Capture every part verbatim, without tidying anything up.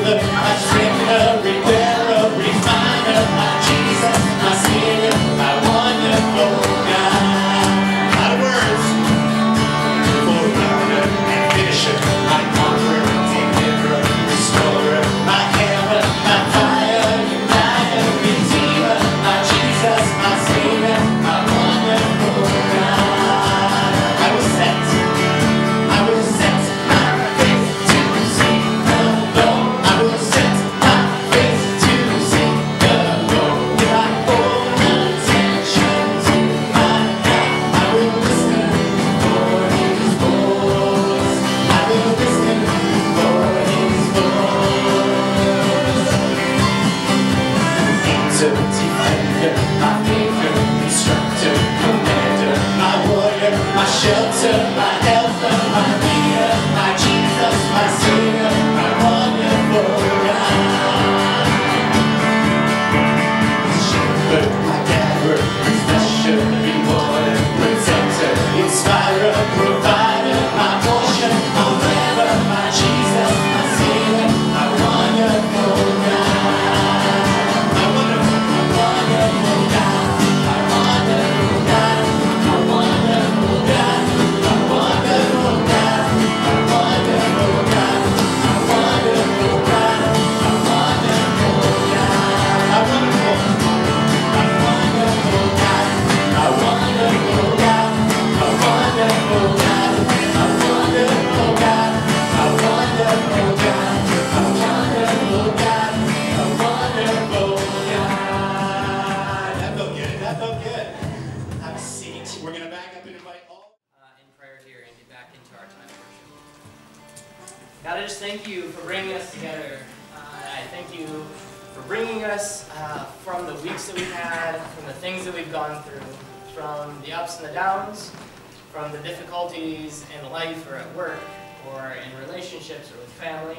God, I just thank you for bringing us together. Uh, I thank you for bringing us uh, from the weeks that we've had, from the things that we've gone through, from the ups and the downs, from the difficulties in life or at work or in relationships or with family,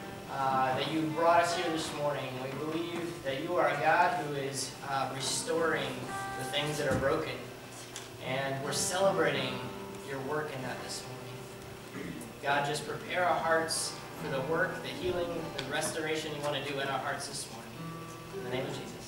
uh, that you brought us here this morning. We believe that you are a God who is uh, restoring the things that are broken, and we're celebrating your work in that this morning. God, just prepare our hearts for the work, the healing, the restoration you want to do in our hearts this morning. In the name of Jesus.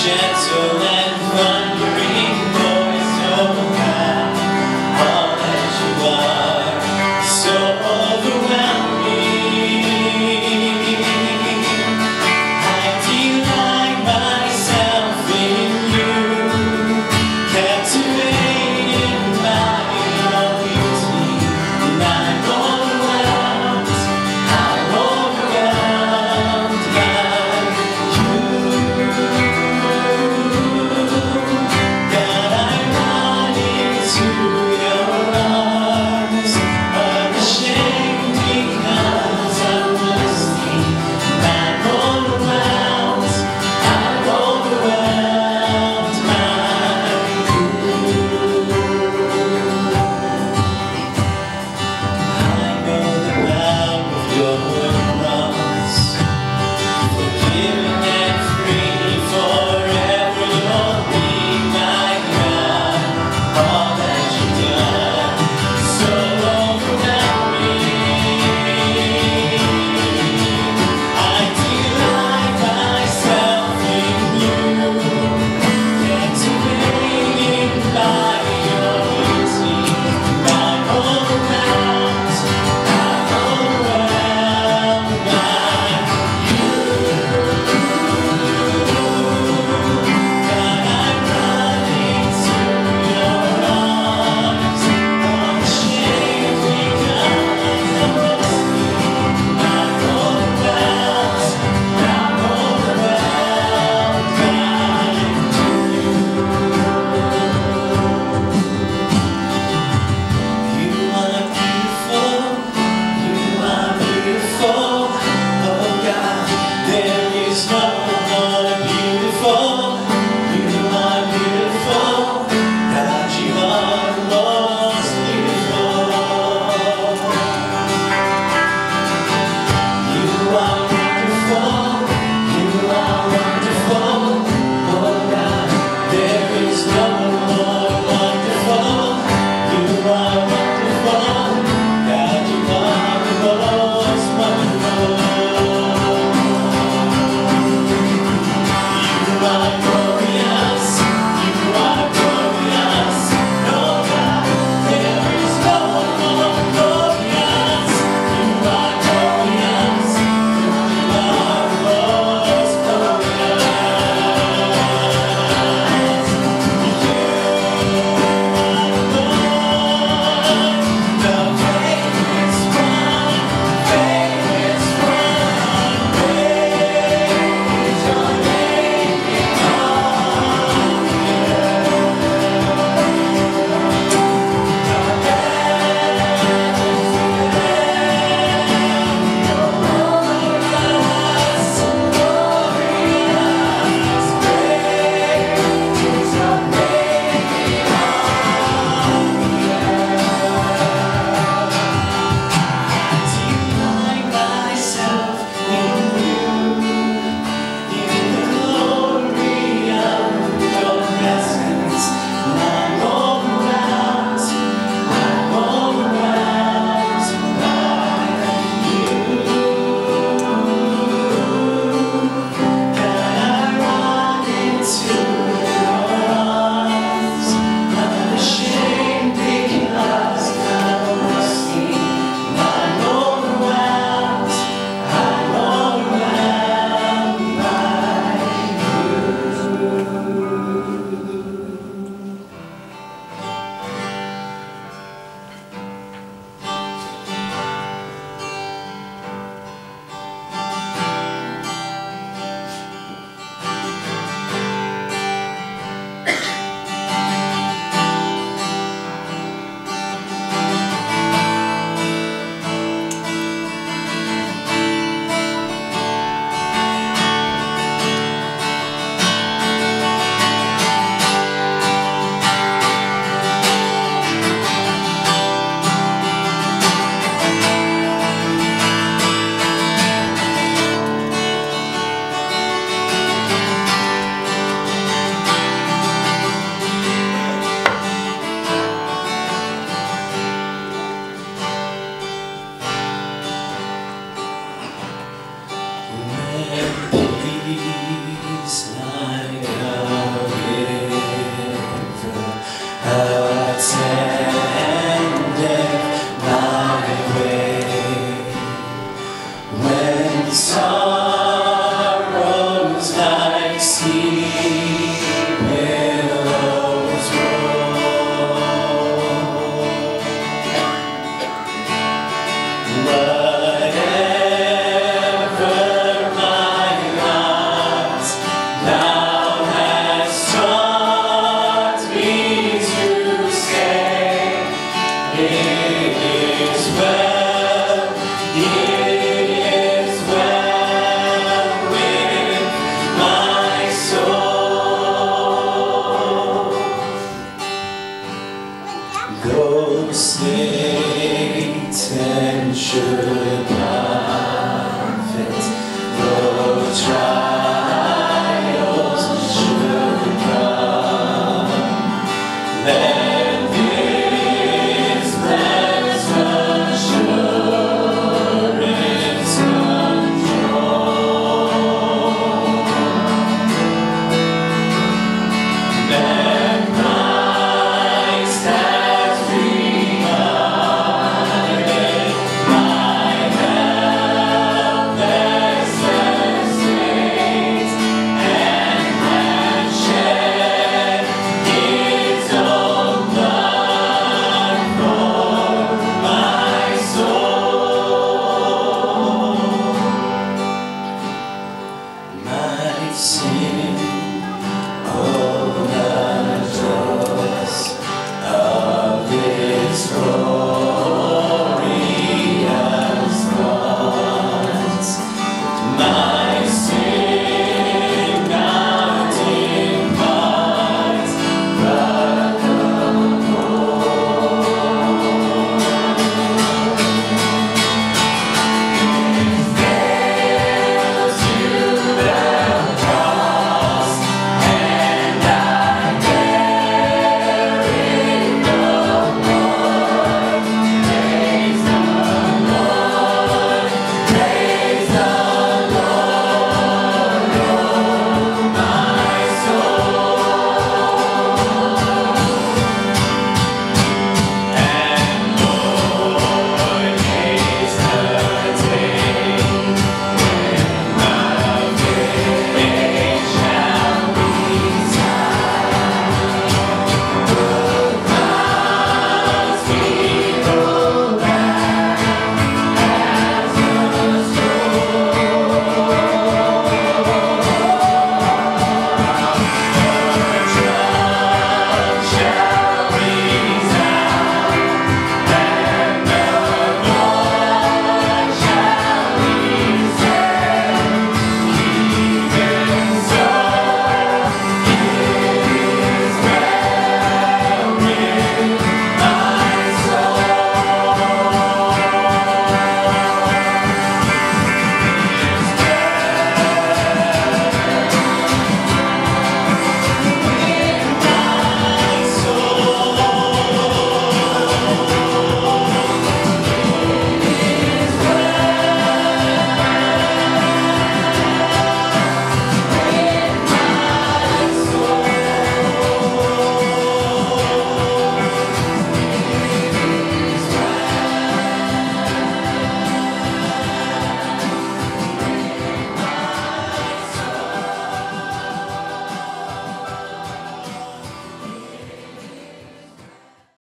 gentle and thundering voice, oh God, all that you are, so overwhelming. I delight myself in you, captivated by your beauty, and I'm overwhelmed, I'm overwhelmed by you. God, I run into your arms, unashamed because I'm thirsty, and I'm overwhelmed, I'm overwhelmed by you. I know the power of your cross, forgiving and free forever. You'll be my God, all that you've done, so overwhelming. I delight myself in you, captivated by your beauty, and I'm overwhelmed, I'm overwhelmed by you. God, I run into your arms, unashamed because I'm thirsty, and I'm overwhelmed, I'm overwhelmed by you. You are beautiful, you are beautiful, oh God, there is no more beautiful. You are beautiful, God, you are the most beautiful. You are wonderful, you are wonderful, oh God, there is no more wonderful. You are wonderful, God, you are the most wonderful. You are glorious, you are glorious, oh God, there is no more glorious. You are glorious, you are the most glorious. You are the Lord, the faithful one, faithful one, praise your name in all see.